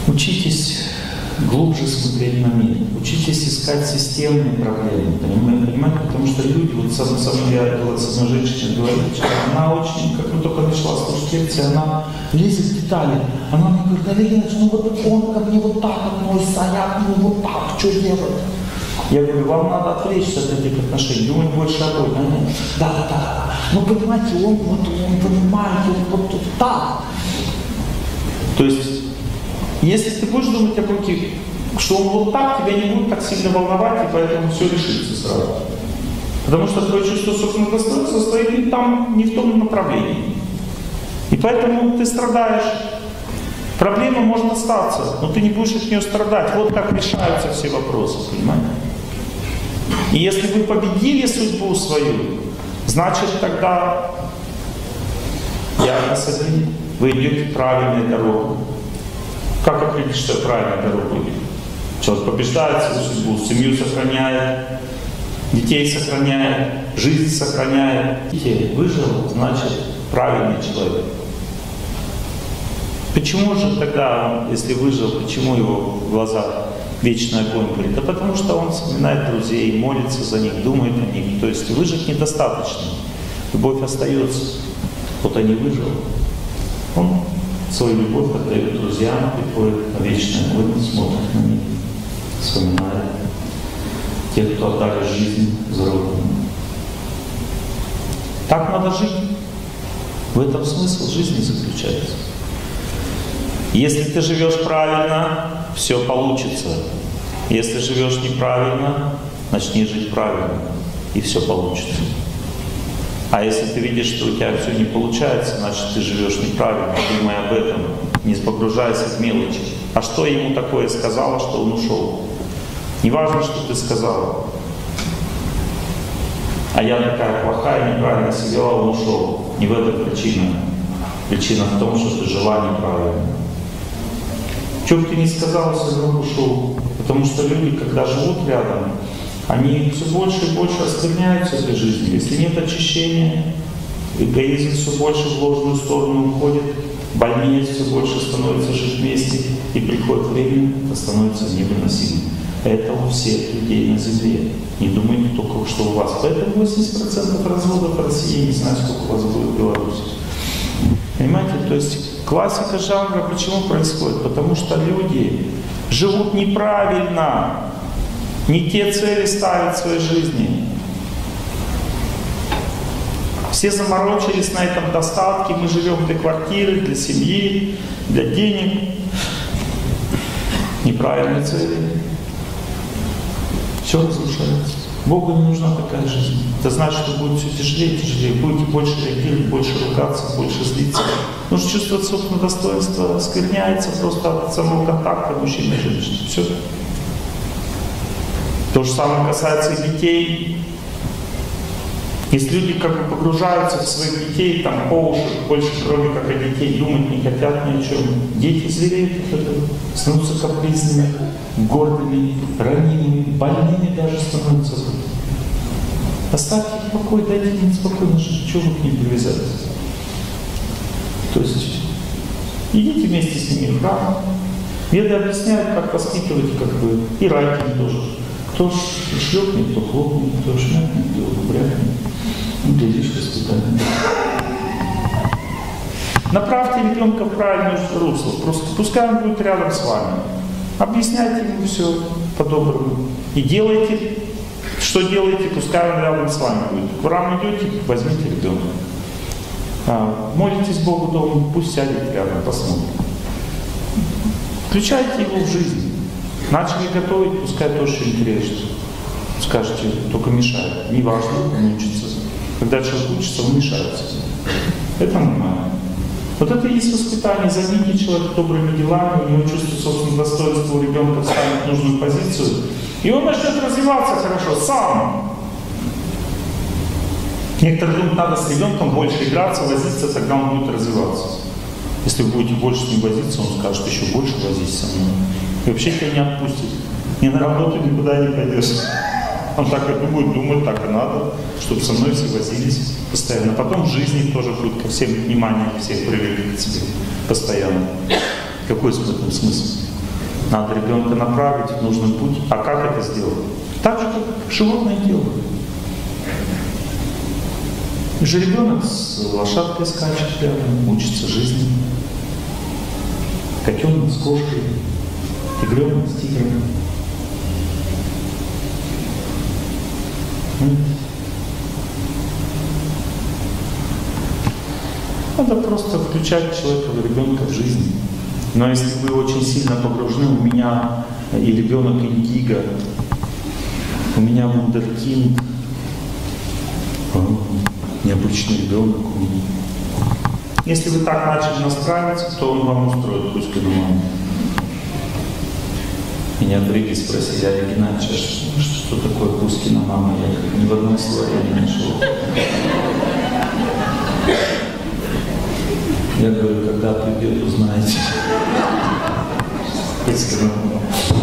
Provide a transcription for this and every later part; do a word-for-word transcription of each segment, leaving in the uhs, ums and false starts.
Учитесь глубже смотреть на мир. Учитесь искать системные проблемы. Понимаете? Потому что люди, вот со мной я вот с одной женщиной говорила, она очень, как мы только начала слушать лекции, она лезет в детали. Она мне говорит: Олег, ну вот он ко мне вот так относится, а я к нему вот так, что делать? Я говорю: вам надо отвлечься от этих отношений, думать больше о Боге. Да, да, да, да. Ну понимаете, он вот, он понимает, он вот так. То есть, если ты будешь думать о Боге, что он вот так, тебя не будет так сильно волновать, и поэтому все решится сразу. Потому что твое чувство собственного достоинства стоит не там, не в том направлении. И поэтому ты страдаешь. Проблема может остаться, но ты не будешь от нее страдать. Вот как решаются все вопросы, понимаете? И если вы победили судьбу свою, значит тогда я один, вы идете правильной дорогой. Как определить, что правильная дорога идет? Человек побеждает свою судьбу, семью сохраняет, детей сохраняет, жизнь сохраняет. Детей выжил, значит правильный человек. Почему же тогда, если выжил, почему его в глазах вечный огонь горит? Да потому что он вспоминает друзей, молится за них, думает о них. То есть выжить недостаточно. Любовь остается. Вот они выжил. Он свою любовь отдает друзьям, приходит на вечный огонь, смотрит на них, вспоминает тех, кто отдали жизнь за Родину. Так надо жить. В этом смысл жизни заключается. Если ты живешь правильно, все получится. Если живешь неправильно, начни жить правильно, и все получится. А если ты видишь, что у тебя все не получается, значит ты живешь неправильно, думай об этом, не погружайся в мелочи. А что ему такое сказала, что он ушел? Не важно, что ты сказала. А я такая плохая, неправильно себя вела, он ушел. Не в этом причина. Причина в том, что ты жила неправильно. Что бы ты ни сказала, все равно ушел. Потому что люди, когда живут рядом, они все больше и больше оскверняются этой жизнью. Если нет очищения, эгоизм все больше в ложную сторону уходит, больнее все больше становится жить вместе, и приходит время, это становится невыносимым. Это у всех людей на земле. Не думайте только, что у вас. Поэтому восемьдесят процентов разводов в России, не знаю, сколько у вас будет в Беларуси. Понимаете? То есть классика жанра почему происходит? Потому что люди живут неправильно. Не те цели ставят в своей жизни. Все заморочились на этом достатке. Мы живем для квартиры, для семьи, для денег. Неправильные цели. Все разрушается. Богу не нужна такая жизнь. Это значит, что будет все тяжелее и тяжелее. Будете больше реагировать, больше ругаться, больше злиться. Нужно чувствовать собственное достоинство. Оскверняется просто от самого контакта мужчины и женщины. Все. То же самое касается и детей. Если люди как бы погружаются в своих детей, там по уши, больше кроме как о детей, думать не хотят ни о чем. Дети звереют от этого, становятся капризными, гордыми, ранимыми, больными даже становятся. Оставьте их в покое, дайте им спокойно жить, чего вы к ним привязались. То есть идите вместе с ними в храм. Веды объясняют, как воспитывать, как бы, и райкин тоже. Кто шлепнет, кто хлопнет, кто шмякнет, кто брякнет. Ну, глядишь, воспитание. Направьте ребенка в правильное русло. Просто пускай он будет рядом с вами. Объясняйте ему все по-доброму. И делайте, что делаете, пускай он рядом с вами будет. В храм идете, возьмите ребенка. А, молитесь Богу дома, пусть сядет рядом, посмотрит. Включайте его в жизнь. Начали готовить, пускай тоже что-нибудь режет. Скажете, только мешает. Не важно, он учится. Когда человек учится, он мешается. Это нормально. Вот это и есть воспитание. Займите человека добрыми делами, у него чувство собственного достоинства, у ребенка встанет в нужную позицию, и он начнет развиваться хорошо, сам. Некоторые думают, надо с ребенком больше играться, возиться, тогда он будет развиваться. Если вы будете больше с ним возиться, он скажет, еще больше возись со мной. И вообще тебя не отпустит. Ни на работу никуда не пойдешь. Он так и будет думать, так и надо, чтобы со мной все возились постоянно. Потом в жизни тоже будет ко всем внимание, всех привлекли к себе постоянно. Какой в этом смысл? Надо ребенка направить в нужный путь. А как это сделать? Так же, как животное делает. Жеребенок с лошадкой скачет рядом, учится жизни. Котенок с кошкой, тигренок с тигром. Надо просто включать человека, ребенка в жизнь. Но если вы очень сильно погружены, у меня и ребенок Индиго, у меня вундеркинд, необычный ребенок. Если вы так начали настраиваться, то он вам устроит Кузькину маму. Меня в Риге спросили: Олег Геннадьевич, что такое Кузькина мама? Я ни в одном слове не нашел. Я говорю, когда придет, узнаете. Кузькина мама.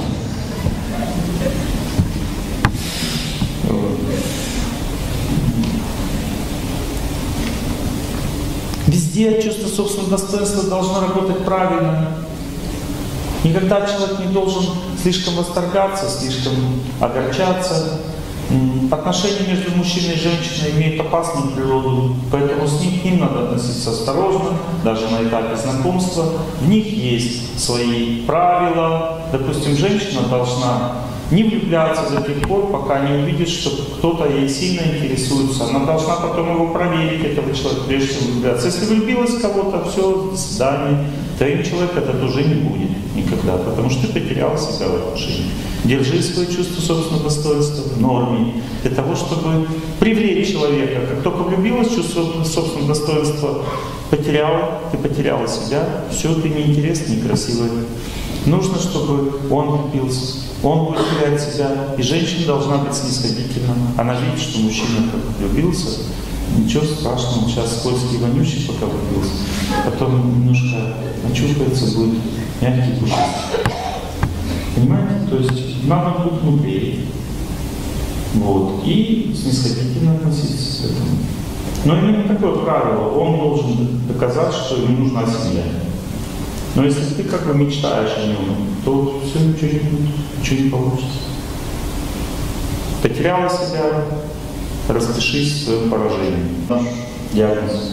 Везде чувство собственного достоинства должно работать правильно. Никогда человек не должен слишком восторгаться, слишком огорчаться. Отношения между мужчиной и женщиной имеют опасную природу, поэтому с ним, к ним надо относиться осторожно, даже на этапе знакомства. В них есть свои правила. Допустим, женщина должна не влюбляться до тех пор, пока не увидит, что кто-то ей сильно интересуется. Она должна потом его проверить, этого человека, прежде чем влюбляться. Если влюбилась в кого-то, все, до свидания. Твоим человеком это уже не будет никогда, потому что ты потерял себя в отношениях. Держи свое чувство собственного достоинства в норме, для того, чтобы привлечь человека. Как только влюбилась, чувство собственного достоинства потеряла, ты потеряла себя, все, ты неинтересный, некрасивый. Нужно, чтобы он влюбился. Он будет терять себя, и женщина должна быть снисходительна. Она видит, что мужчина как влюбился, ничего страшного, он сейчас скользкий, вонючий, пока влюбился. Потом немножко очухается, будет мягкий, пушистый. Понимаете? То есть надо быть внутри. Вот. И снисходительно относиться к этому. Но именно такое правило. Он должен доказать, что ему нужна семья. Но если ты как бы мечтаешь о нем, то все ничего не будет, ничего не получится. Потеряла себя, распишись в своем поражении. Наш диагноз.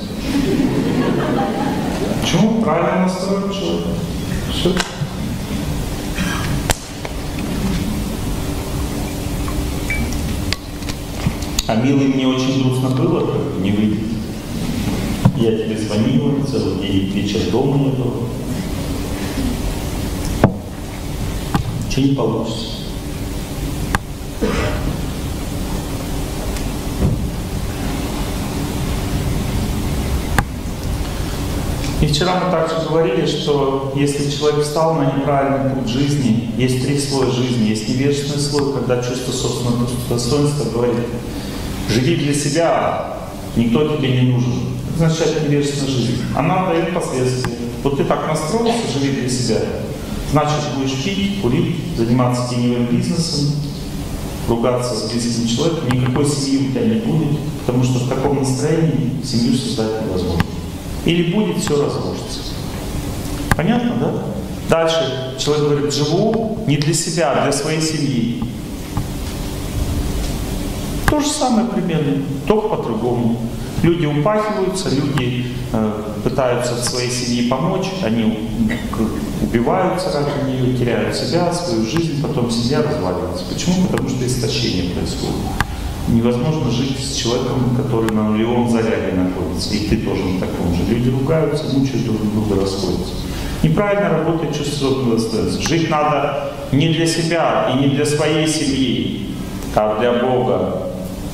Почему? Правильно настроен человек. Все. А милый, мне очень грустно было, как не выйдет. Я тебе звонила, целый день, вечер дома не было. Ничего не получится. И вчера мы также говорили, что если человек встал на неправильный путь жизни, есть три слоя жизни. Есть невежественный слой, когда чувство собственного достоинства говорит: живи для себя, никто тебе не нужен. Это означает невежественная жизнь. Она дает последствия. Вот ты так настроился, живи для себя. Значит, будешь пить, курить, заниматься теневым бизнесом, ругаться с близким человеком, никакой семьи у тебя не будет, потому что в таком настроении семью создать невозможно. Или будет, все разрушится. Понятно, да? Дальше человек говорит: живу не для себя, а для своей семьи. То же самое примерно, только по-другому. Люди упахиваются, люди э, пытаются в своей семье помочь, они убиваются ради нее, теряют себя, свою жизнь, потом семья разваливается. Почему? Потому что истощение происходит. Невозможно жить с человеком, который на нулевом заряде находится, и ты тоже на таком же. Люди ругаются, мучают друг друга, расходятся. Неправильно работает чувство собственного достоинства. Жить надо не для себя и не для своей семьи, а для Бога.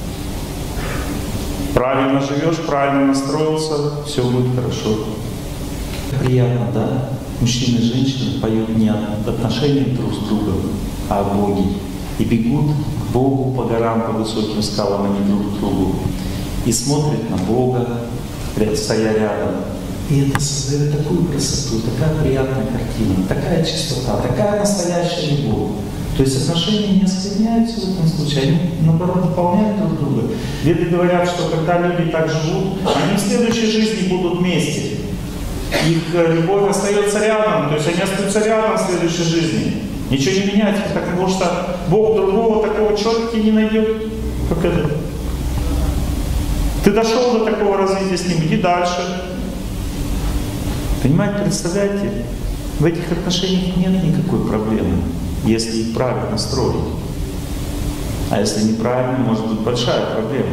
Правильно живешь, правильно настроился, все будет хорошо. Приятно, да? Мужчины и женщины поют не о отношениях друг с другом, а о Боге. И бегут к Богу по горам, по высоким скалам, они друг к другу. И смотрят на Бога, стоя рядом. И это создает такую красоту, такая приятная картина, такая чистота, такая настоящая любовь. То есть отношения не оскверняются в этом случае, они, наоборот, дополняют друг друга. Веды говорят, что когда люди так живут, они в следующей жизни будут вместе. их любовь остается рядом, то есть они остаются рядом в следующей жизни. Ничего не меняется, потому что Бог другого такого человека не найдет, как это. Ты дошел до такого развития с ним, иди дальше. Понимаете, представляете, в этих отношениях нет никакой проблемы, если их правильно строить. А если неправильно, может быть большая проблема.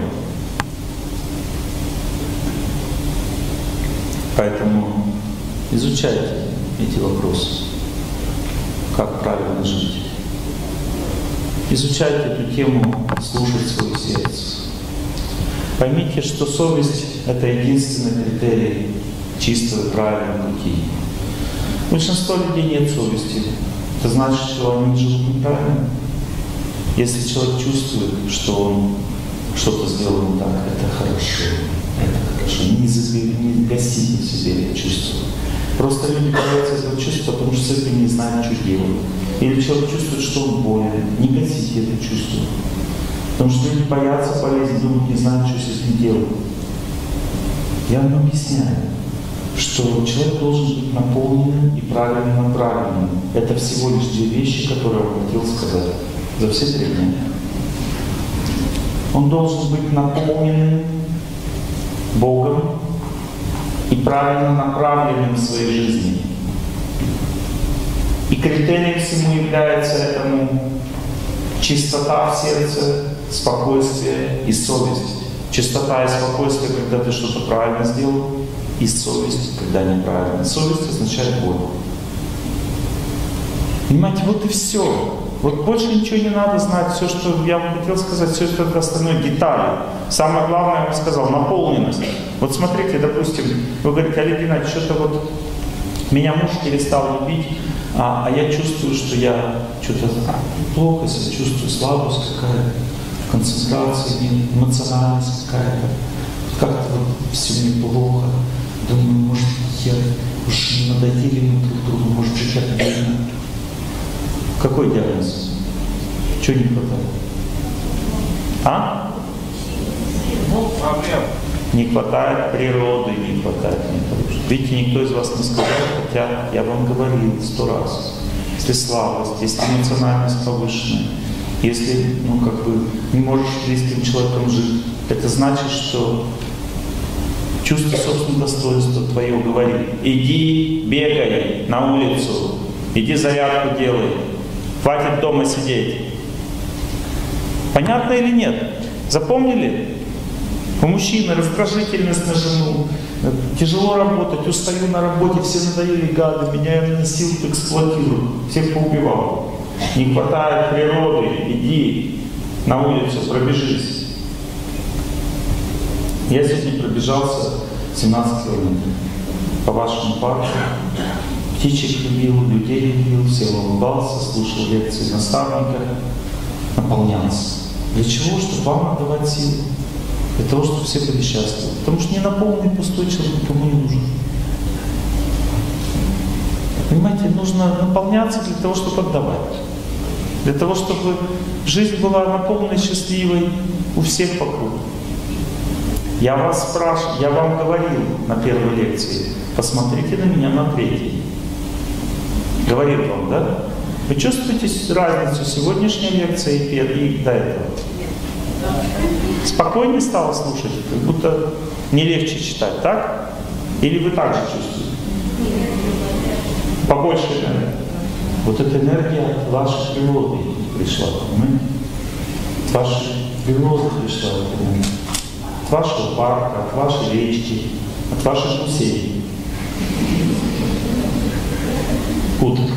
Поэтому изучайте эти вопросы. Как правильно жить. Изучайте эту тему, слушать свое сердце. Поймите, что совесть — это единственный критерий чистого и правильного пути. У большинства людей нет совести. Это значит, что они живут неправильно. Если человек чувствует, что он что-то сделал не так, это хорошо. Это хорошо. Не, не гасите в себе это чувство. Просто люди боятся этого чувства, потому что с этим не знают, что делать. Или человек чувствует, что он болен. Не гасите это чувство. Потому что люди боятся болезни, думают, не знают, что с этим делать. Я вам объясняю, что человек должен быть наполненным и правильно направленным. Это всего лишь две вещи, которые я хотел сказать за все три дня. Он должен быть наполненным Богом и правильно направленным в своей жизни. И критерием всему является этому чистота в сердце, спокойствие и совесть. Чистота и спокойствие, когда ты что-то правильно сделал, и совесть, когда неправильно. Совесть означает боль. Понимаете, вот и все. Вот больше ничего не надо знать. Все, что я вам хотел сказать, все это остальное детали. Самое главное, я вам сказал, наполненность. Вот смотрите, допустим, вы говорите: Олег Геннадьевич, что-то вот меня муж перестал любить, а, а я чувствую, что я что-то плохо себя чувствую, слабость какая-то, концентрация, эмоциональность какая-то, как-то вот все мне плохо. Думаю, может, я уж надоели мы друг другу, может, жить отдельно. Какой диагноз? Чего не хватает? А? Ну, проблем. Не хватает природы, не хватает методов. Видите, никто из вас не сказал, хотя я вам говорил сто раз. Если слабость, если эмоциональность повышенная, если, ну, как бы, не можешь с близким человеком жить, это значит, что чувство собственного достоинства твое говорит: иди, бегай на улицу, иди зарядку делай, хватит дома сидеть. Понятно или нет? Запомнили? У мужчины раздражительность на жену, тяжело работать, устаю на работе, все надоели гады, меня на носилку эксплуатируют, всех поубивал. Не хватает природы, иди на улицу, пробежись. Я сегодня пробежался семнадцать километров по вашему парку. Птичек любил, людей любил, всем улыбался, слушал лекции наставника, наполнялся. Для чего? Чтобы вам отдавать силы. Для того, чтобы все были счастливы. Потому что ненаполненный пустой человек никому не нужен. Понимаете, нужно наполняться для того, чтобы отдавать. Для того, чтобы жизнь была наполненной, счастливой у всех вокруг. Я вас спрашиваю, я вам говорил на первой лекции, посмотрите на меня на третьей. Говорил вам, да? Вы чувствуете разницу сегодняшней лекции и до этого? Спокойнее стало слушать, как будто не легче читать, так? Или вы так же чувствуете? Побольше энергии. Вот эта энергия от вашей природы пришла, понимаете? От вашей природы пришла эта энергия. От вашего парка, от вашей речки, от ваших гусей. Уток.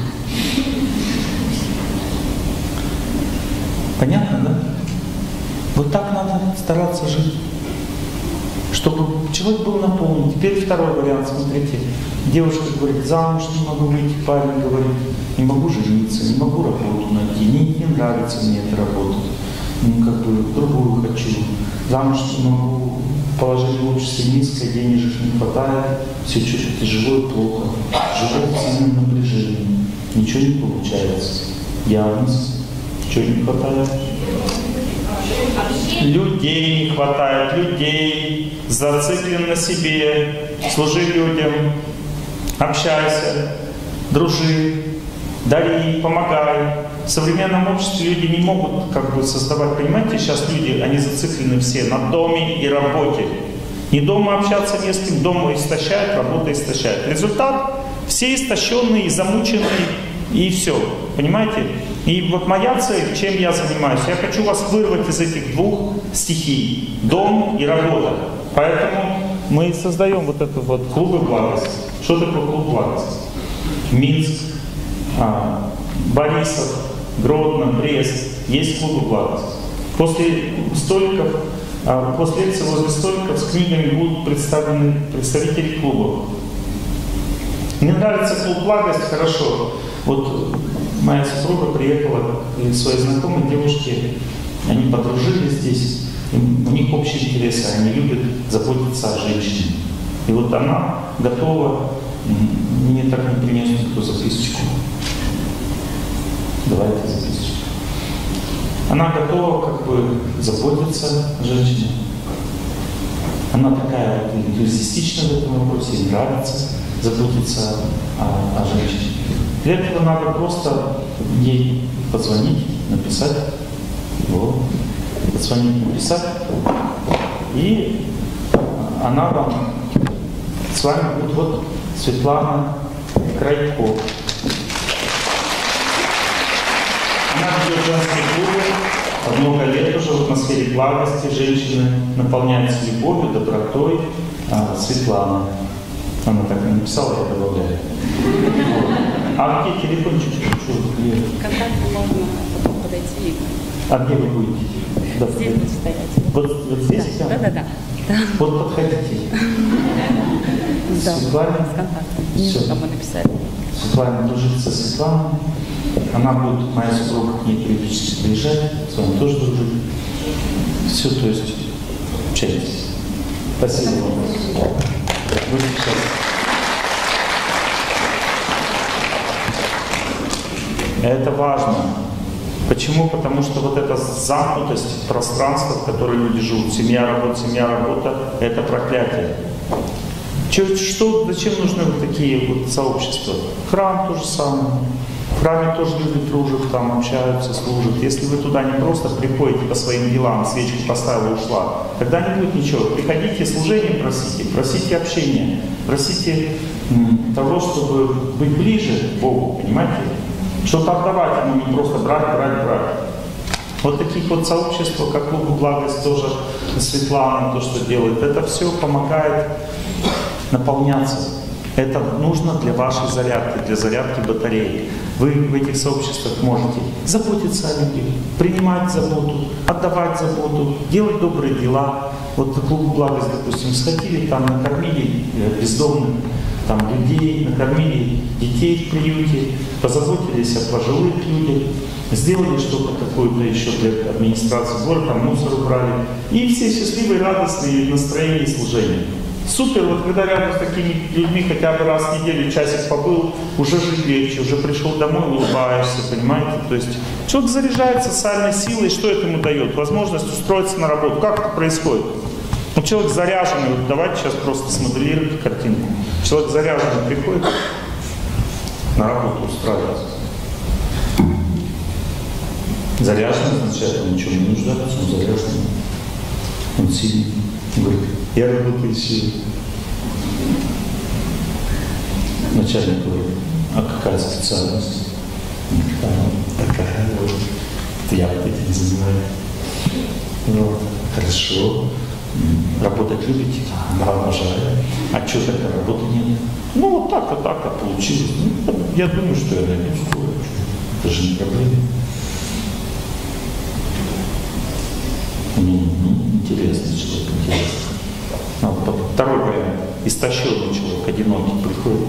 Понятно, да? Вот так надо стараться жить, чтобы человек был наполнен. Теперь второй вариант, смотрите. Девушка говорит: замуж не могу выйти, парень говорит: не могу жениться, не могу работу найти, не, не нравится мне эта работа, ну, как бы другую хочу. Замуж не могу, положение в обществе низкое, денежек не хватает, все чуть-чуть тяжело и плохо. Живу в сильном напряжении, ничего не получается. Диагноз, чего не хватает? Людей не хватает, людей, зациклен на себе, служи людям, общайся, дружи, дари, помогай. В современном обществе люди не могут как бы создавать, понимаете, сейчас люди, они зациклены все на доме и работе. Не дома общаться не с кем, дома истощает, работа истощает. Результат — все истощенные и замученные, и все, понимаете? И вот моя цель, чем я занимаюсь, я хочу вас вырвать из этих двух стихий — дом и работа. Поэтому мы создаем вот это вот клубы благости. Что такое клуб благости? Минск, Борисов, Гродно, Брест, есть клубы благости. После столиков, после лекции возле столиков с книгами будут представлены представители клубов. Мне нравится клуб благости, хорошо. Вот моя супруга приехала к своей знакомой девушке, они подружились здесь, у них общие интересы, они любят заботиться о женщине. И вот она готова, мне так не принес никто записочку. Давайте записочку. Она готова как бы заботиться о женщине. Она такая вот энтузиастична в этом вопросе, ей нравится заботиться о, о женщине. Для этого надо просто ей позвонить, написать, вот, позвонить, написать, и она вам, с вами будет вот Светлана Крайко. Она ведет женские клубы, много лет уже в атмосфере благости, женщины наполняются любовью, добротой. А, Светлана. Она так и написала, я добавляю. А где телефончик? Контакты можно потом подойти. А где вы будете? Да, здесь будет стоять. Вот, вот здесь? Да, да, да, да. Вот подходите. Да, Светлана. с контактом. Ниже кому написали. Светлана дружит со Светланой. Она будет, моя супруга, к ней периодически приезжать, с вами тоже дружит. Все, то есть, общайтесь. Спасибо вам. Будем сейчас. Это важно. Почему? Потому что вот эта замкнутость пространства, в котором люди живут, семья, работа, семья, работа, это проклятие. Че, что, зачем нужны вот такие вот сообщества? Храм то же самое. В храме тоже люди дружат, там общаются, служат. Если вы туда не просто приходите по своим делам, свечку поставила и ушла, тогда не будет ничего. Приходите, служение просите, просите общения, просите м, того, чтобы быть ближе к Богу, понимаете? Что-то отдавать ему, не просто брать, брать, брать. Вот таких вот сообществ, как Клуб Благость, тоже Светлана, то, что делает, это все помогает наполняться. Это нужно для вашей зарядки, для зарядки батареи. Вы в этих сообществах можете заботиться о людях, принимать заботу, отдавать заботу, делать добрые дела. Вот Клуб Благость, допустим, сходили, там накормили бездомных там, людей, накормили детей в приюте, позаботились о пожилых людях, сделали что-то какое-то еще для администрации города, там мусор убрали. И все счастливые, радостные, в настроении служения. Супер, вот когда рядом с такими людьми хотя бы раз в неделю часик побыл, уже жить легче, уже пришел домой, улыбаешься, понимаете? То есть человек заряжается социальной силой, что это ему дает? Возможность устроиться на работу. Как это происходит? Ну, человек заряженный, вот давайте сейчас просто смоделируем картинку. Человек заряженный приходит, на работу устраивается. Заряженный означает, он ничего не нуждается, он заряженный, он сильный. Говорит, я работаю силой. Начальник говорит, а какая специальность? Такая вот. Я вот этим занимаюсь. Ну, хорошо. Работать любите? Да, обожаю. А что такая работы нет? Ну, вот так, вот так, а получилось. Ну, я думаю, что я найду скоро. Это же не проблема. Ну, ну, интересный человек, интересный. Ну, второй вариант. Истощенный человек, одинокий, приходит.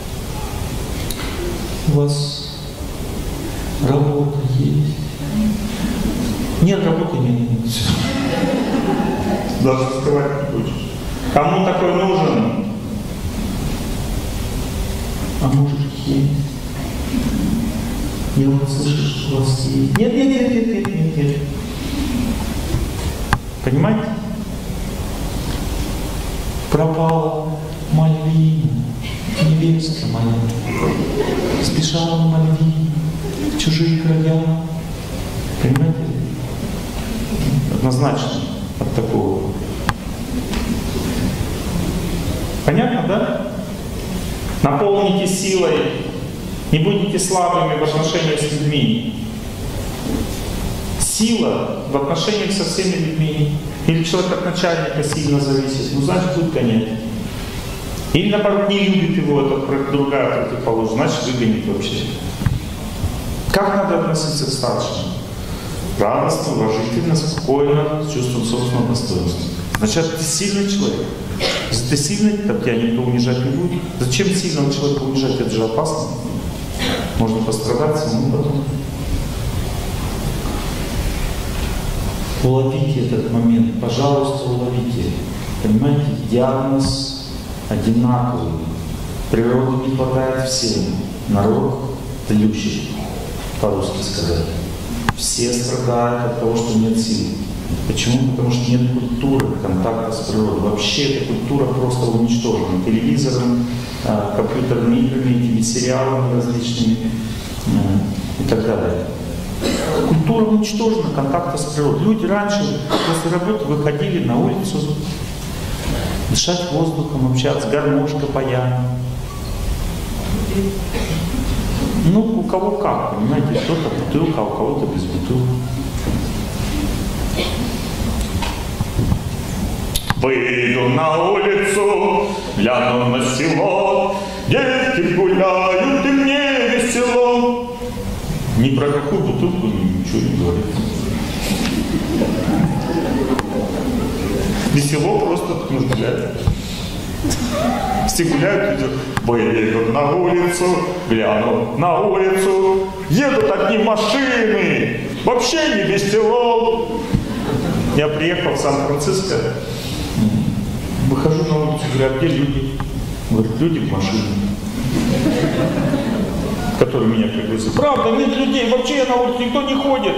У вас работа есть? Нет, работы нет. Даже скрывать не хочешь. Кому такой нужен? А может есть? Я вот слышу, что у вас есть. Нет, нет, нет, нет, нет, нет, нет. Понимаете? Пропала малина. невеста моя, спешала в Мальдивы, в чужие края. Понимаете? Однозначно от такого. Понятно, да? Наполните силой, не будете слабыми в отношениях с людьми. Сила в отношениях со всеми людьми. Или человек от начальника сильно зависит, ну значит будет гонять. Или наоборот не любит его, это другая противоположность, значит выгонит вообще. Как надо относиться к старшим? Радостно, уважительно, спокойно, с чувством собственного достоинства. Значит, ты сильный человек. Если ты сильный, так тебя никто унижать не будет. Зачем сильного человека унижать? Это же опасно. Можно пострадать самому потом. Уловите этот момент, пожалуйста, уловите. Понимаете, диагноз одинаковый. Природы не хватает всем. Народ тлющий, по-русски сказать. Все страдают от того, что нет сил. Почему? Потому что нет культуры контакта с природой. Вообще эта культура просто уничтожена. Телевизором, компьютерными играми, телесериалами различными и так далее. Культура уничтожена контакта с природой. Люди раньше после работы выходили на улицу, дышать воздухом, общаться, гармошка, паяна. Ну, у кого как, понимаете, кто-то бутылка, а у кого-то без бутылки. Выйду на улицу, гляну на село, девки гуляют, и мне весело. Ни про какую бутылку ничего не говорит. Весело просто нужно гулять. Все гуляют, идут. Выйду на улицу, гляну на улицу, едут одни машины, вообще не весело. Я приехал в Сан-Франциско, выхожу на улицу, говорю, а где люди? Говорят, люди в машине, которые меня пригласили. Правда, нет людей, вообще на улице никто не ходит.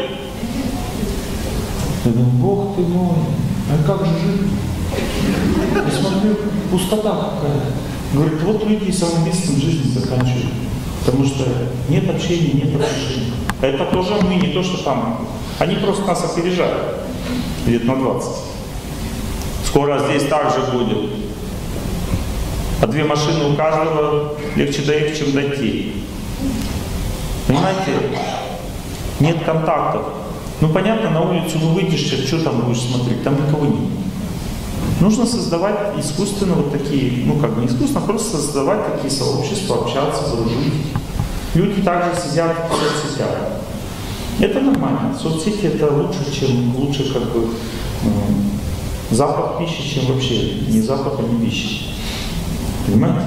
Я думаю, Бог ты мой, а как же жить? Я смотрю, пустота какая. Говорит, вот люди самоубийством жизнь заканчивают. Потому что нет общения, нет отношений. А это тоже мы, не то, что там. Они просто нас опережают. Лет на двадцать. Скоро здесь также будет. А две машины у каждого легче доехать, чем дойти. Понимаете? Нет контактов. Ну понятно, на улицу ну выйдешь, что там будешь смотреть? Там никого нет. Нужно создавать искусственно вот такие, ну как не искусственно, а просто создавать такие сообщества, общаться, дружить. Люди также сидят в соцсетях. Это нормально. Соцсети это лучше, чем лучше как бы э, запах пищи, чем вообще не запах, а не пища. Понимаете?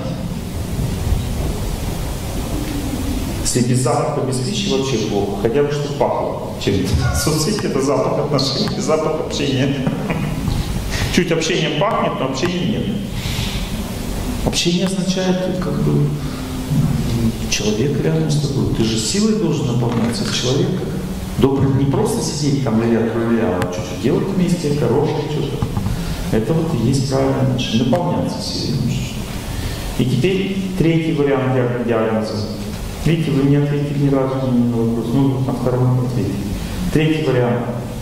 Если без запаха, без пищи вообще плохо. Хотя бы что пахло чем-то. Соцсети это запах отношений, запах общения. Чуть общением пахнет, но общения нет. Общение означает, как бы, человек рядом с тобой. Ты же силой должен наполняться в человека. Добрый не просто сидеть там ля-ля-ля, а что-то делать вместе, хорошее что-то. Это вот и есть правильное отношение. Наполняться силой. И теперь третий вариант диагноза. Видите, вы не ответили ни разу на вопрос. Ну, на втором ответили. Третий вариант.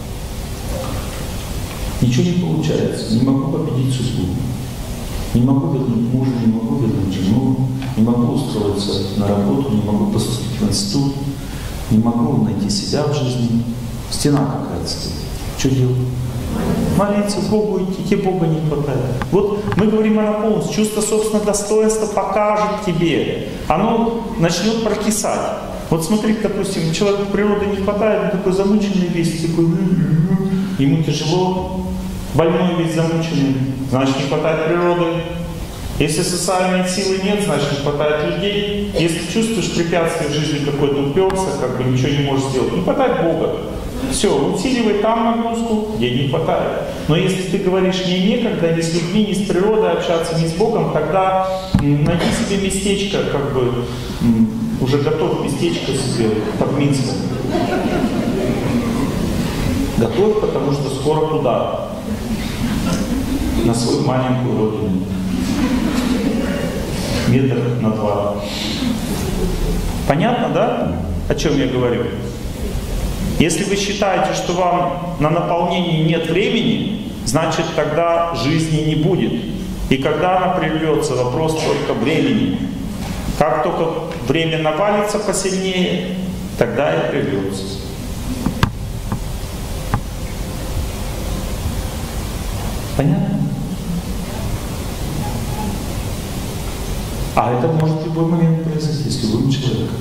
Ничего не получается. Не могу победить судьбу. Не могу вернуть мужа, не могу вернуть жену, не могу устроиться на работу, не могу поступить в институт, не могу найти себя в жизни. Стена какая-то стоит. Что делать? Молиться Богу идти, тебе Бога не хватает. Вот мы говорим о наполненности. Чувство собственного достоинства покажет тебе. Оно начнет прокисать. Вот смотри, допустим, человеку природы не хватает, он такой замученный весь, такой, ему тяжело, больной весь замученный, значит не хватает природы. Если социальной силы нет, значит не хватает людей. Если чувствуешь препятствие в жизни какое-то, уперся, как бы ничего не можешь сделать, не хватает Бога. Все, усиливай там нагрузку, где не хватает. Но если ты говоришь, мне некогда ни с людьми, ни с природой общаться, ни с Богом, тогда найди себе местечко, как бы, уже готов местечко себе под Минском. Готов, потому что скоро туда, на свою маленькую родину. метр на два. Понятно, да? О чем я говорю? Если вы считаете, что вам на наполнение нет времени, значит тогда жизни не будет. И когда она прервется, вопрос только времени. Как только время навалится посильнее, тогда и прервется. Понятно? А это может в любой момент произойти с любым человеком.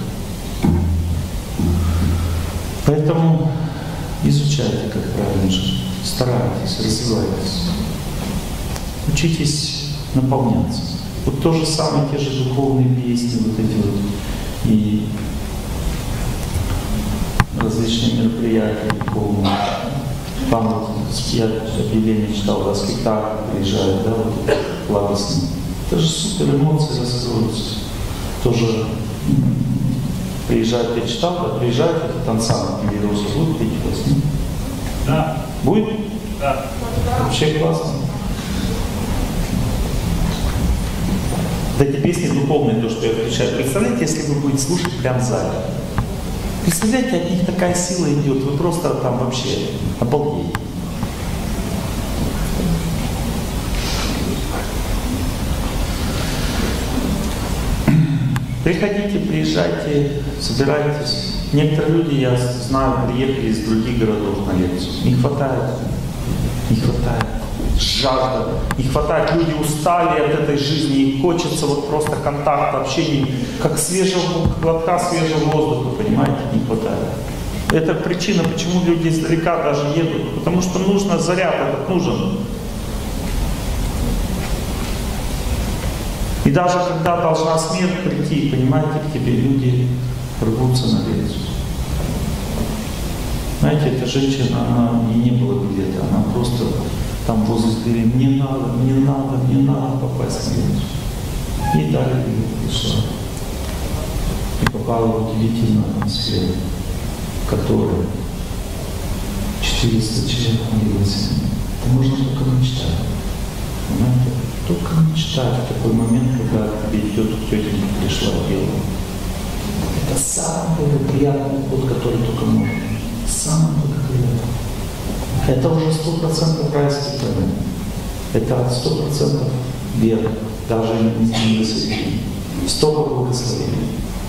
Поэтому изучайте, как правильно жить. Старайтесь, развивайтесь. Учитесь наполняться. Вот то же самое, те же духовные песни, вот эти вот, и различные мероприятия духовные. Там вот, я объявление читал, да, спектакль приезжает, да, вот благостный. Это же супер эмоции раскроются. Тоже приезжает, я читал, да, приезжает этот ансамбль Пелероса, будет петь у вас? Да. Будет? Да. Вообще классно. Вот эти песни духовные, то, что я включаю. Представляете, если вы будете слушать прям в зале? Представляете, от них такая сила идет, вы просто там вообще обалдеете. Приходите, приезжайте, собирайтесь. Некоторые люди, я знаю, приехали из других городов на лекцию. Не хватает. Не хватает. Жажда. Не хватает. Люди устали от этой жизни. Им хочется вот просто контакта, общения. Как свежего, глотка свежего воздуха, понимаете, не хватает. Это причина, почему люди издалека даже едут. Потому что нужно, заряд этот нужен. И даже когда должна смерть прийти, понимаете, к тебе люди рвутся на лекцию. Знаете, эта женщина, она, ей не было билета, она просто там возле двери, мне надо, мне надо, мне надо попасть в лекцию. И дали билет, пришла. И попала в удивительную атмосферу, в которой четыреста человек молилось. Это можно только мечтать. Понимаете? Только мечтать в такой момент, когда к тебе идет тетенька пришла в дело. Это самый приятный ход, который только можно. Самый приятный. Это уже сто процентов райский план. Это сто процентов вера, даже не высоки. Столько благословений.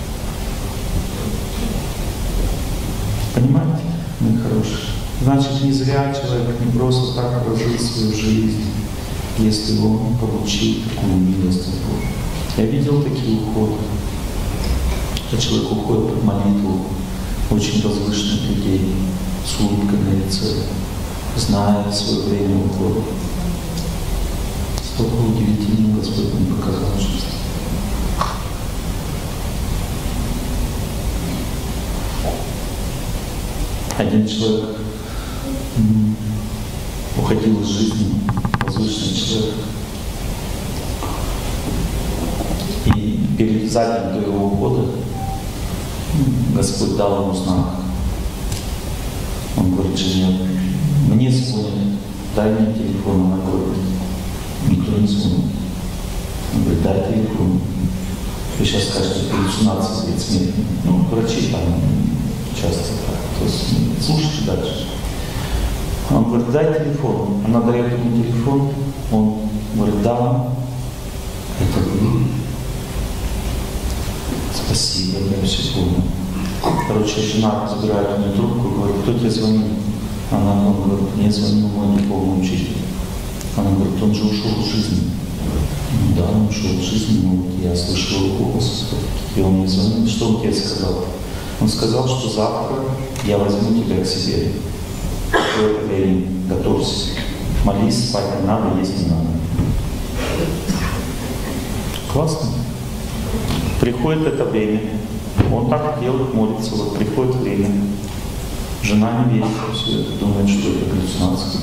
Понимаете, мои хорошие? Значит, не зря человек не просто так прожил свою жизнь, если он получил такую милость от Бога. Я видел такие уходы. Когда человек уходит под молитву очень возвышенных людей с улыбкой на лице, зная свое время ухода. Столько удивительного Господь мне показал в жизни. Один человек уходил из жизни, возвышенный человек, и перед задним до его ухода Господь дал ему знак. Он говорит жене, мне звонят, дай мне телефон. Она говорит, никто не звонит. Он говорит, дай телефон. Вы сейчас скажете, перед семнадцатью лет смерти. Ну, врачи там часто так. То есть слушайте дальше. Он говорит, дай телефон. Она дает ему телефон. Он говорит, да, это вы. Спасибо, я все помню. Короче, жена забирает у нее трубку и говорит, кто тебе звонит? Она, он говорит, мне звонил мой духовный учитель. Она говорит, он же ушел из жизни. Ну да, он ушел из жизни, но вот я слышал его голос, и он мне звонил. Что он тебе сказал? Он сказал, что завтра я возьму тебя к себе. В это время готовься. Молись, спать не надо, есть не надо. Классно. Приходит это время. Он так делает, молится. Вот приходит время. Жена не верит во все это, думает, что это галлюцинация.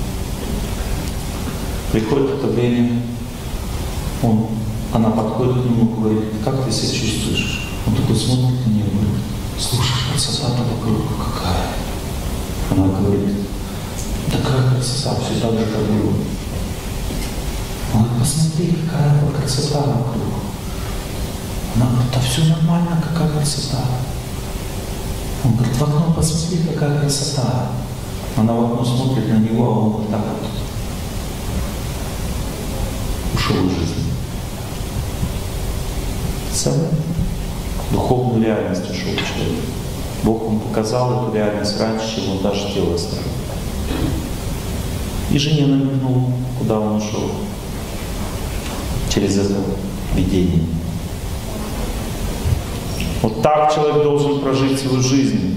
Приходит это время. Он, она подходит к нему и говорит, как ты себя чувствуешь? Он такой смотрит на нее и говорит, слушай, красота-то вокруг какая. Она говорит, такая красота, все так же, как было. Он говорит, посмотри, какая красота вокруг. Она говорит, да все нормально, какая красота. Он говорит, в окно посмотри, какая красота. Она в окно смотрит на него, а он вот так вот ушел из жизни. Представляете? Духовную реальность ушел человек. Бог ему показал эту реальность раньше, чем он даже тело оставил. И жене намекнул, куда он ушел. Через это видение. Вот так человек должен прожить свою жизнь.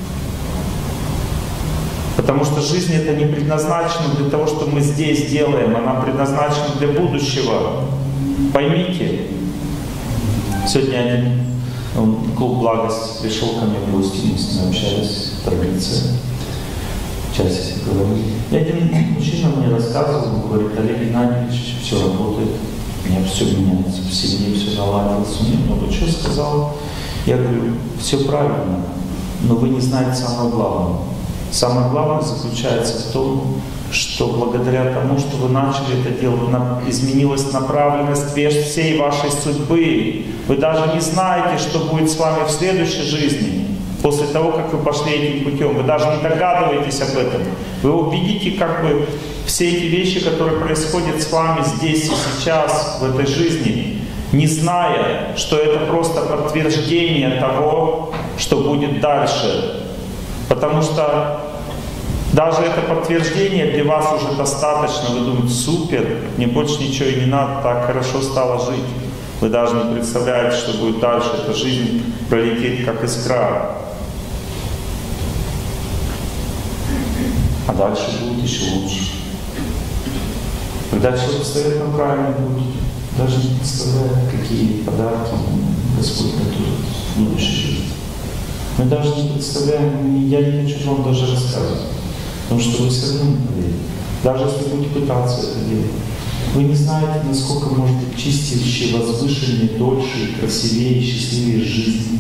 Потому что жизнь это не предназначена для того, что мы здесь делаем, она предназначена для будущего. Поймите. Сегодня один он, клуб «Благость» пришел ко мне в гости, мы с ним общались, традиция. Часик говорили. И один мужчина мне рассказывал, он говорит, Олег Геннадьевич, все работает, у меня все меняется, в семье все наладилось, у меня много чего сказал. Я говорю, все правильно, но вы не знаете самое главное. Самое главное заключается в том, что благодаря тому, что вы начали это делать, изменилась направленность всей вашей судьбы. Вы даже не знаете, что будет с вами в следующей жизни, после того, как вы пошли этим путем. Вы даже не догадываетесь об этом. Вы увидите как бы все эти вещи, которые происходят с вами здесь и сейчас, в этой жизни, не зная, что это просто подтверждение того, что будет дальше. Потому что даже это подтверждение для вас уже достаточно. Вы думаете, супер, мне больше ничего и не надо, так хорошо стало жить. Вы даже не представляете, что будет дальше. Эта жизнь пролетит как искра. А дальше будет еще лучше. Когда человек встает на правильный путь, даже не представляет, какие подарки Господь готовит в будущей жизни. Мы даже не представляем, я не хочу вам даже рассказывать, потому что вы все равно не поверите. Даже если будете пытаться это делать. Вы не знаете, насколько может быть чистейшей, возвышеннее, дольше, красивее, счастливее жизнь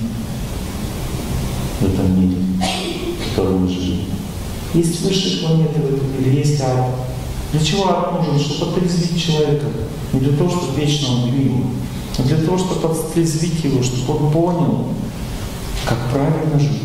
в этом мире, в котором мы живем. Есть высшие планеты в этом мире, есть ад. Для чего ад нужен? Чтобы отрезвить человека. Не для того, чтобы вечно он гнил, а для того, чтобы отрезвить его, чтобы он понял, как правильно жить.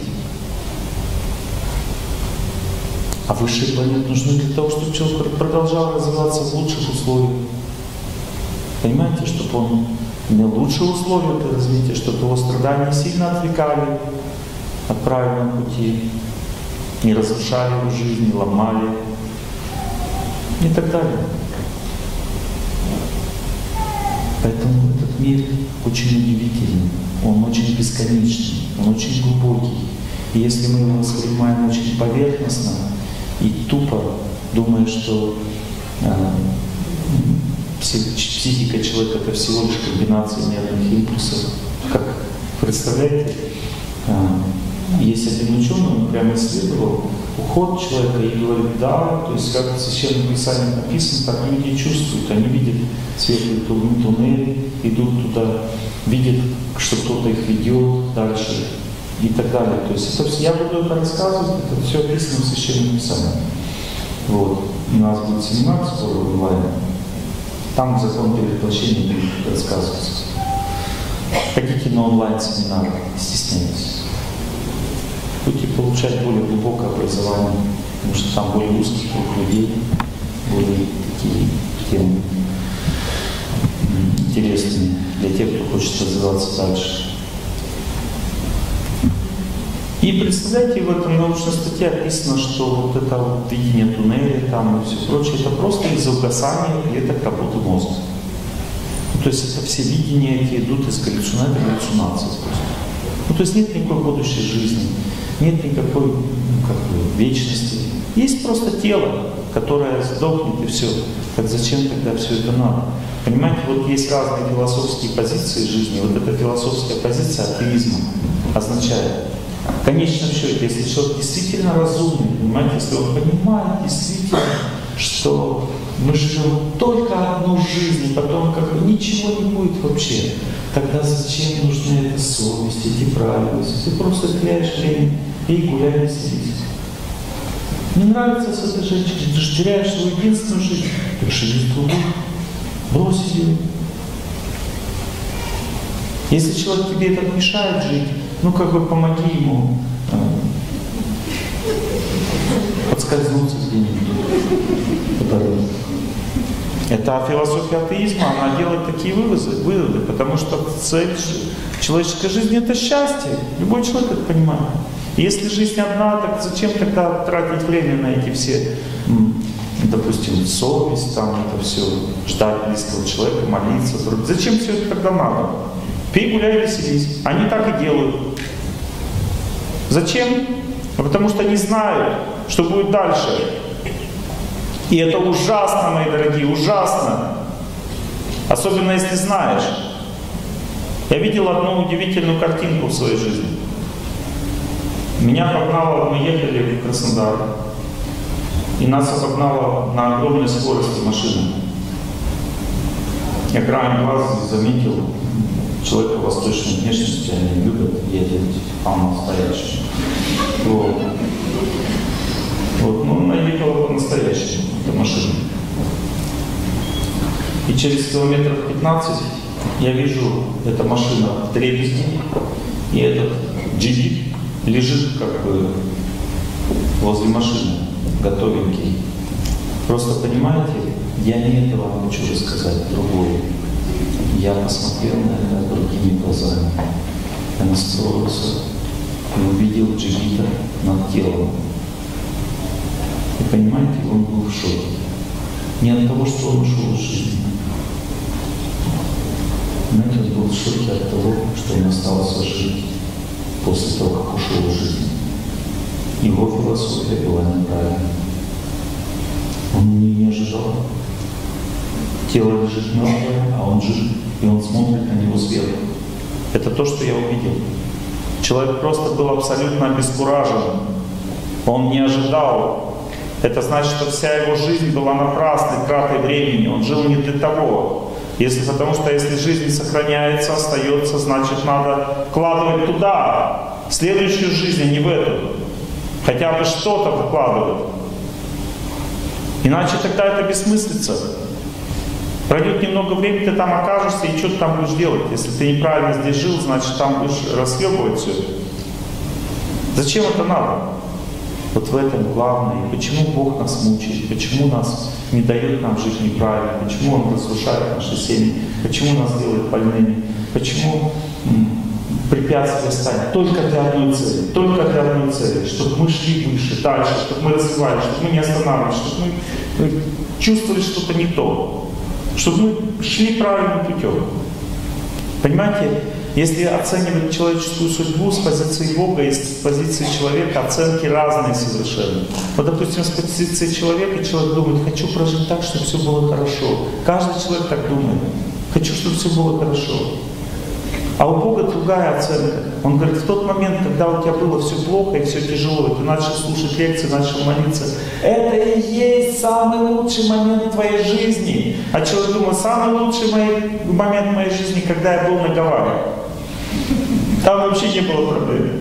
А высшие планеты нужны для того, чтобы человек продолжал развиваться в лучших условиях. Понимаете, чтобы он имел лучшие условия для развития, чтобы его страдания сильно отвлекали от правильного пути, не разрушали его жизнь, не ломали и так далее. Поэтому этот мир очень удивительный, он очень бесконечный, он очень глубокий. И если мы его воспринимаем очень поверхностно и тупо, думая, что э, психика человека это всего лишь комбинация нервных импульсов, как представляете, э, есть один ученый, он прямо исследовал уход человека и говорит, да, то есть как в Священном Писании написано, так люди чувствуют, они видят светлый туннель, идут туда, видят, что кто-то их ведет дальше и так далее. То есть это все, я буду это рассказывать, это все описано в Священном Писании. Вот. У нас будет семинар скоро онлайн, там закон перевоплощения будет рассказываться. Ходите на онлайн-семинар, не стесняйтесь. Будете получать более глубокое образование, потому что там более узкий круг людей, более такие темы интересные для тех, кто хочет развиваться дальше. И представляете, в этом научной статье описано, что вот это вот видение туннеля там и все прочее, это просто из-за угасания клеток работы мозга. Ну, то есть это все видения, эти идут из галлюцинации, это галлюцинация просто. Ну, то есть нет никакой будущей жизни, нет никакой ну, как бы, вечности. Есть просто тело, которое сдохнет и все. Так зачем тогда все это надо? Понимаете, вот есть разные философские позиции жизни. Вот эта философская позиция атеизма означает, в конечном счете, если человек действительно разумный, понимаете, если он понимает действительно, что мы живем только одну жизнь, и потом как бы ничего не будет вообще, тогда зачем нужны эта совесть, эти правила? Ты просто теряешь время и гуляй, веселись. Не нравится с этой женщиной, ты же теряешь свою единственную жизнь, ты живи другую, брось ее. Если человек тебе это мешает жить, ну как бы помоги ему э, подскользнуться где-нибудь по дороге. Это философия атеизма, она делает такие выводы, выводы, потому что цель человеческой жизни — это счастье. Любой человек это понимает. И если жизнь одна, так зачем тогда тратить время на эти все, допустим, совесть, там это все, ждать близкого человека, молиться? Зачем все это тогда надо? Пей, гуляй, веселись. Они так и делают. Зачем? А потому что они знают, что будет дальше. И это ужасно, мои дорогие, ужасно. Особенно если знаешь. Я видел одну удивительную картинку в своей жизни. Меня обогнало, мы ехали в Краснодар, и нас обогнала на огромной скорости машина. Я краем глаза заметил человека восточной внешности, они любят ездить по-настоящему. Вот. Вот, ну, она ехала по-настоящему, эта машина. И через километров пятнадцать я вижу, эта машина в дребезги, и этот джип лежит как бы возле машины, готовенький. Просто понимаете, я не это вам хочу рассказать, другое. Я посмотрел на это другими глазами. Я настроился и увидел джигита над телом. И понимаете, он был в шоке. Не от того, что он ушел из жизни. Знаете, он был в шоке от того, что он остался жить после того, как ушел из жизни. Его философия была неправильной. Он не, не ожидал. Тело лежит мертвое, а он жив, и он смотрит на него сверху. Это то, что я увидел. Человек просто был абсолютно обескуражен. Он не ожидал. Это значит, что вся его жизнь была напрасной тратой времени. Он жил не для того. Если, потому что если жизнь сохраняется, остается, значит, надо вкладывать туда, в следующую жизнь, а не в эту. Хотя бы что-то вкладывать. Иначе тогда это бессмыслица. Пройдет немного времени, ты там окажешься, и что ты там будешь делать? Если ты неправильно здесь жил, значит, там будешь расхлебывать все. Зачем это надо? Вот в этом главное. И почему Бог нас мучает? Почему нас не дает нам жить неправильно? Почему Он разрушает наши семьи? Почему нас делает больными? Почему препятствия станет только для одной цели? Только для одной цели. Чтобы мы шли выше, дальше, чтобы мы развивались, чтобы мы не останавливались, чтобы мы чувствовали что-то не то. Чтобы мы шли правильным путем. Понимаете? Если оценивать человеческую судьбу с позиции Бога и с позиции человека, оценки разные совершенно. Вот, допустим, с позиции человека человек думает: хочу прожить так, чтобы все было хорошо. Каждый человек так думает. Хочу, чтобы все было хорошо. А у Бога другая оценка. Он говорит: в тот момент, когда у тебя было все плохо и все тяжело, и ты начал слушать лекции, начал молиться, это и есть самый лучший момент твоей жизни. А человек думал: самый лучший мой, момент моей жизни, когда я был на Гавайях. Там вообще не было проблем.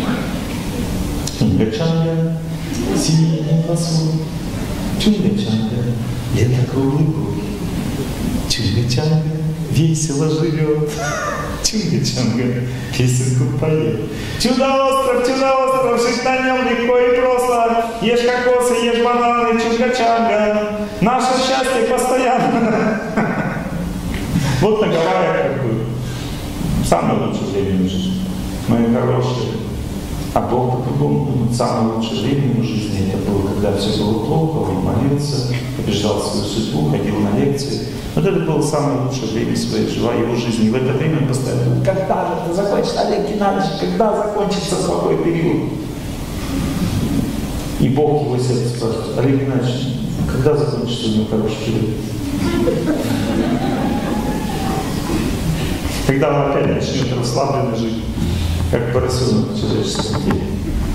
Чунга-чанга, синий небосвод. Чунга-чанга, лето круглый год. Чунга-чанга, весело живет. Чунга-чанга, песенку поет. Чудо-остров, чудо-остров, жить на нем легко и просто. Ешь кокосы, ешь бананы, чунга-чанга. Наше счастье постоянно. Вот на Гавайях как бы самое лучшее время в жизни. Мои хорошие. А Бог по-другому думает: самое лучшее время в жизни это было, когда все было плохо, он молился, побеждал свою судьбу, ходил на лекции. Вот это было самое лучшее время своей его жизни. И в это время он постоянно думал: когда же это закончится, Олег Геннадьевич, когда закончится плохой период? И Бог его сердце спрашивает: Олег Геннадьевич, когда закончится у него хороший период? Когда он опять начнет расслабленно жить, как поросенок в человеческом теле.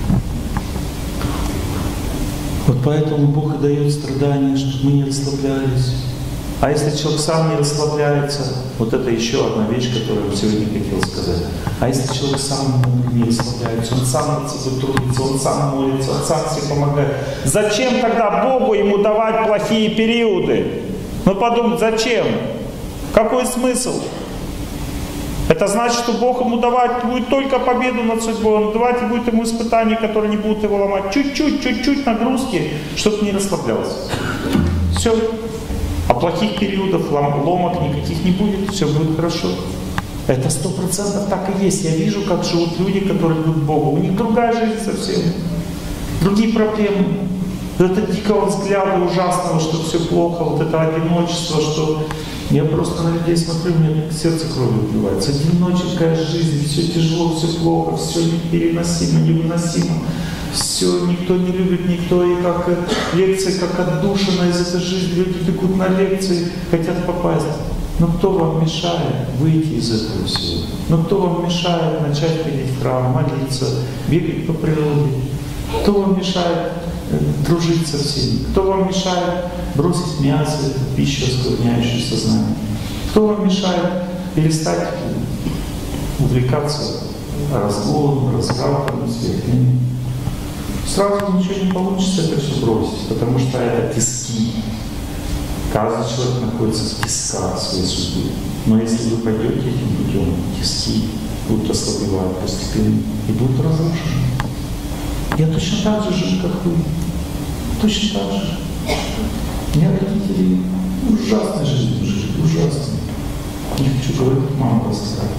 Вот поэтому Бог и дает страдания, чтобы мы не расслаблялись. А если человек сам не расслабляется, вот это еще одна вещь, которую я сегодня хотел сказать. А если человек сам не расслабляется, он сам над собой трудится, он сам молится, он сам себе помогает, зачем тогда Богу ему давать плохие периоды? Ну подумать, зачем? Какой смысл? Это значит, что Бог ему давать будет только победу над судьбой. Он давать будет ему испытания, которые не будут его ломать. Чуть-чуть, чуть-чуть нагрузки, чтобы не расслаблялся. Все. А плохих периодов, ломок никаких не будет. Все будет хорошо. Это сто процентов так и есть. Я вижу, как живут люди, которые идут к Богу. У них другая жизнь совсем. Другие проблемы. Вот это дикого взгляда ужасного, что все плохо, вот это одиночество, что я просто на людей смотрю, у меня сердце кровью убивается. Одиноческая жизнь, все тяжело, все плохо, все непереносимо, невыносимо. Все, никто не любит, никто, и как лекции, как отдушина из этой жизни. Люди бегут на лекции, хотят попасть. Но кто вам мешает выйти из этого всего? Но кто вам мешает начать ходить в храм, молиться, бегать по природе? Кто вам мешает дружить со всеми? Кто вам мешает бросить мясо, эту пищу, оскверняющую сознание? Кто вам мешает перестать увлекаться разгоном, развратом, сверхлением? Сразу ничего не получится это все бросить, потому что это тиски. Каждый человек находится в тисках своей судьбы. Но если вы пойдете этим путем, тиски будут ослабевать постепенно и будут разрушены. Я точно так же жил, как вы. Точно так же. У меня родители ужасной жизнью жили, ужасной. Не хочу говорить, мама рассказала.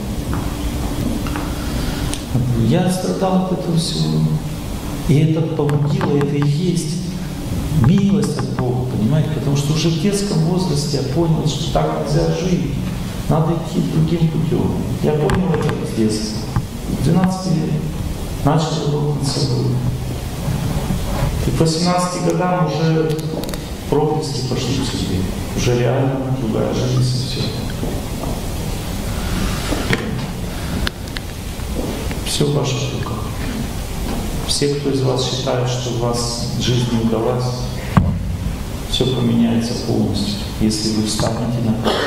Я страдал от этого всего. И это побудило, это и есть милость от Бога, понимаете? Потому что уже в детском возрасте я понял, что так нельзя жить. Надо идти другим путем. Я понял это в детстве. В двенадцати лет начал работать над собой. И к восемнадцати годам уже пропуски пошли в судьбе. Уже реально другая жизнь и все. Все в ваших руках. Все, кто из вас считает, что у вас жизнь не удалась, все поменяется полностью, если вы встанете на путь.